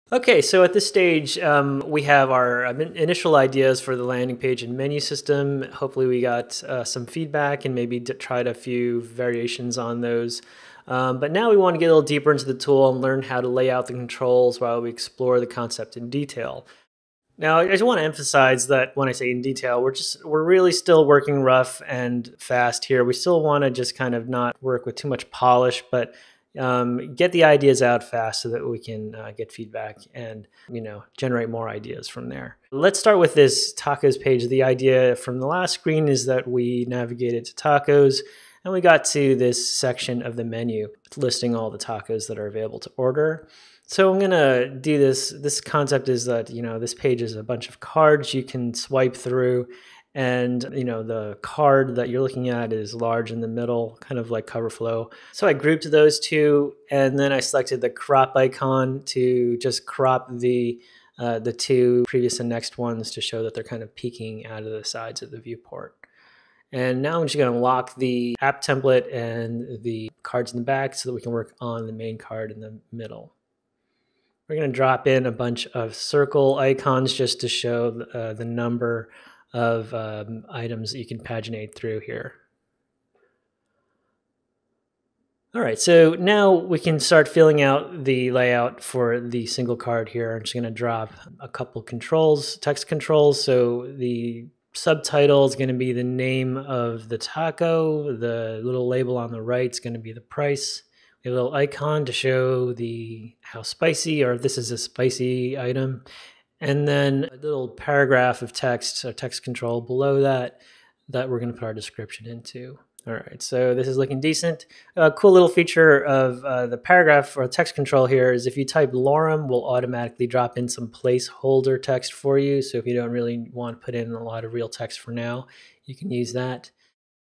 Okay, so at this stage, we have our initial ideas for the landing page and menu system. Hopefully we got some feedback and maybe tried a few variations on those. But now we want to get a little deeper into the tool and learn how to lay out the controls while we explore the concept in detail. Now, I just want to emphasize that when I say in detail, we're really still working rough and fast here. We still want to just kind of not work with too much polish, but get the ideas out fast so that we can get feedback and generate more ideas from there. Let's start with this tacos page. The idea from the last screen is that we navigated to tacos and we got to this section of the menu listing all the tacos that are available to order. So I'm gonna do this. This concept is that, this page is a bunch of cards you can swipe through, and the card that you're looking at is large in the middle, kind of like cover flow. So I grouped those two, and then I selected the crop icon to just crop the two previous and next ones to show that they're kind of peeking out of the sides of the viewport. And now I'm just going to lock the app template and the cards in the back so that we can work on the main card in the middle. We're going to drop in a bunch of circle icons just to show the number of items that you can paginate through here. All right, so now we can start filling out the layout for the single card here. I'm just going to drop a couple controls, text controls. So the subtitle is going to be the name of the taco. The little label on the right is going to be the price. A little icon to show how spicy, or if this is a spicy item, and then a little paragraph of text, or text control below that we're going to put our description into. All right, so this is looking decent. A cool little feature of the paragraph or text control here is if you type lorem, we'll automatically drop in some placeholder text for you. So if you don't really want to put in a lot of real text for now, you can use that.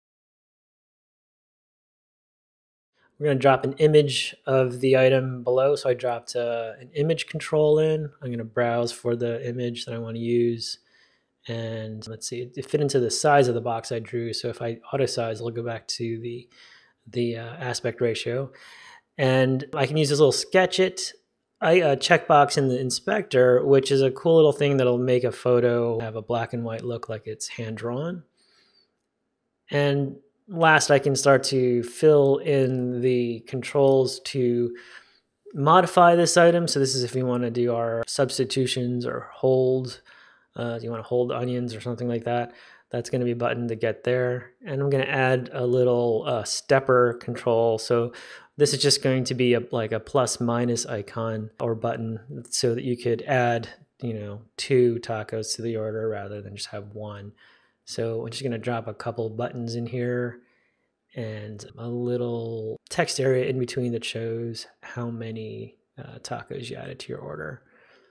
We're going to drop an image of the item below. So I dropped an image control in. I'm going to browse for the image that I want to use. And let's see, it fit into the size of the box I drew. So if I auto size, it'll go back to the aspect ratio. And I can use this little sketch it checkbox in the inspector, which is a cool little thing that'll make a photo have a black and white look like it's hand drawn. And last, I can start to fill in the controls to modify this item. So this is if we want to do our substitutions or hold. Do you want to hold onions or something like that? That's going to be a button to get there. And I'm going to add a little stepper control. So this is just going to be like a plus minus icon or button so that you could add, 2 tacos to the order rather than just have one. So I'm just going to drop a couple buttons in here and a little text area in between that shows how many tacos you added to your order.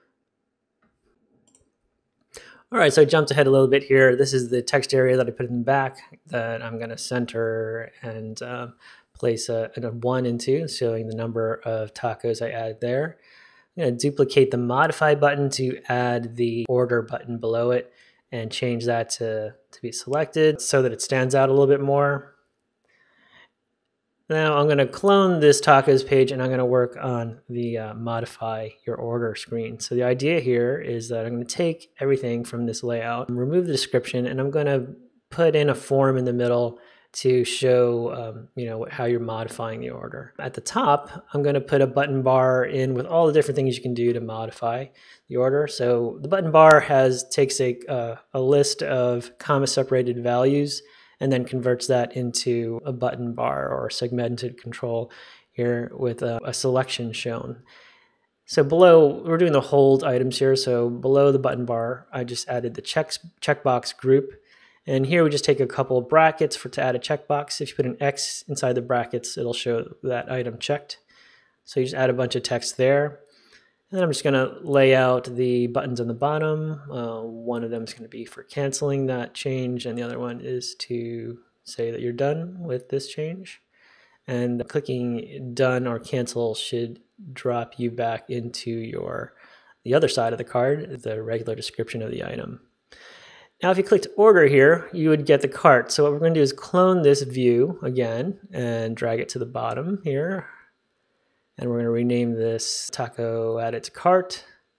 All right, so I jumped ahead a little bit here. This is the text area that I put in the back that I'm going to center and place a 1 into, showing the number of tacos I added there. I'm going to duplicate the modify button to add the order button below it and change that to be selected so that it stands out a little bit more. Now I'm going to clone this tacos page and I'm going to work on the modify your order screen. So the idea here is that I'm going to take everything from this layout, remove the description, and I'm going to put in a form in the middle to show how you're modifying the order. At the top, I'm going to put a button bar in with all the different things you can do to modify the order. So the button bar takes a list of comma separated values and then converts that into a button bar or segmented control here with a selection shown. So below, we're doing the hold items here. So below the button bar, I just added the checkbox group. And here we just take a couple of brackets to add a checkbox. If you put an X inside the brackets, it'll show that item checked. So you just add a bunch of text there. And then I'm just going to lay out the buttons on the bottom. One of them is going to be for canceling that change, and the other one is to say that you're done with this change. And clicking done or cancel should drop you back into the other side of the card, the regular description of the item. Now, if you clicked order here, you would get the cart. So what we're going to do is clone this view again and drag it to the bottom here. And we're going to rename this taco add it to cart.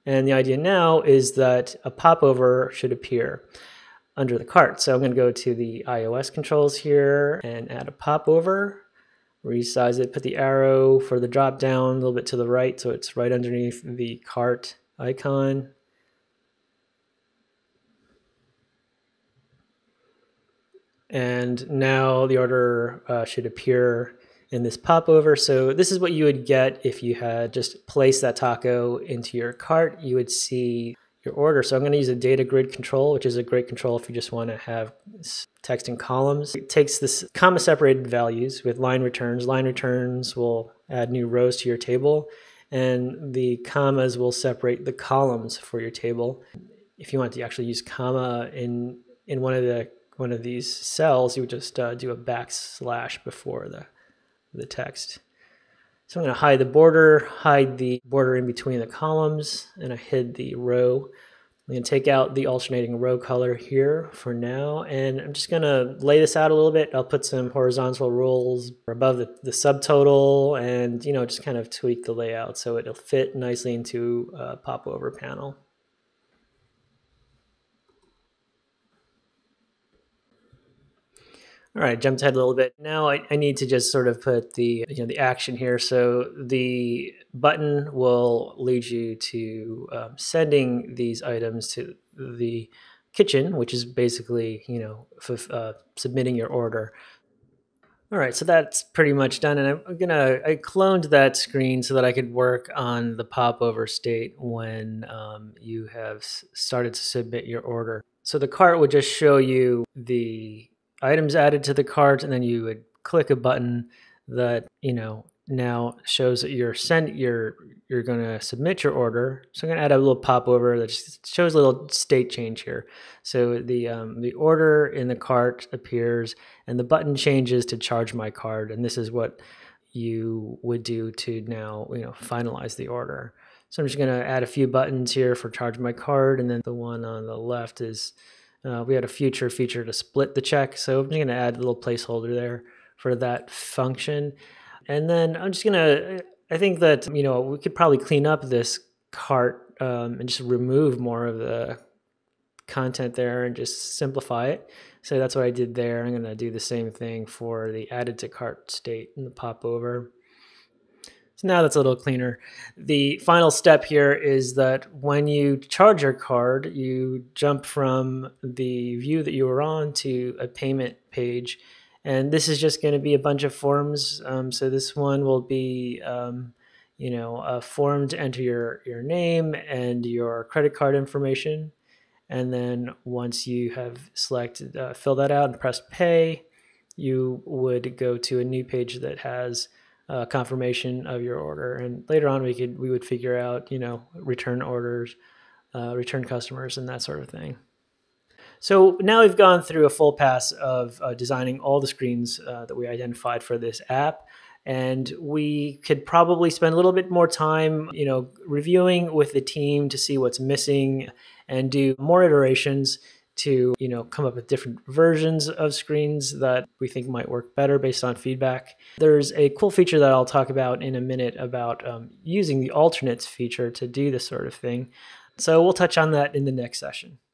And the idea now is that a popover should appear under the cart. So I'm going to go to the iOS controls here and add a popover, resize it, put the arrow for the drop down a little bit to the right so it's right underneath the cart icon. And now the order should appear in this popover. So this is what you would get if you had just placed that taco into your cart. You would see your order. So I'm going to use a data grid control, which is a great control if you just want to have text in columns. It takes this comma separated values with line returns. Line returns will add new rows to your table, and the commas will separate the columns for your table. If you want to actually use comma in one of these cells, you would just do a backslash before the text. So I'm going to hide the border in between the columns, and I hid the row. I'm going to take out the alternating row color here for now, and I'm just going to lay this out a little bit. I'll put some horizontal rules above the subtotal, and just kind of tweak the layout so it'll fit nicely into a popover panel. All right, jumped ahead a little bit. Now I need to just sort of put the action here. So the button will lead you to sending these items to the kitchen, which is basically submitting your order. All right, so that's pretty much done, and I cloned that screen so that I could work on the popover state when you have started to submit your order. So the cart would just show you the items added to the cart, and then you would click a button that now shows that you're going to submit your order. So I'm going to add a little popover that just shows a little state change here. So the order in the cart appears, and the button changes to charge my card, and this is what you would do to now finalize the order. So I'm just going to add a few buttons here for charge my card, and then the one on the left is we had a future feature to split the check. So I'm just going to add a little placeholder there for that function. And then I'm just going to, I think that, we could probably clean up this cart and just remove more of the content there and just simplify it. So that's what I did there. I'm going to do the same thing for the added to cart state in the popover. So now that's a little cleaner. The final step here is that when you charge your card, you jump from the view that you were on to a payment page. And this is just going to be a bunch of forms. So this one will be, a form to enter your name and your credit card information. And then once you have selected, fill that out and press pay, you would go to a new page that has confirmation of your order. And later on, we would figure out, return orders, return customers, and that sort of thing. So now we've gone through a full pass of designing all the screens that we identified for this app. And we could probably spend a little bit more time, reviewing with the team to see what's missing and do more iterations to, come up with different versions of screens that we think might work better based on feedback. There's a cool feature that I'll talk about in a minute about using the alternates feature to do this sort of thing. So we'll touch on that in the next session.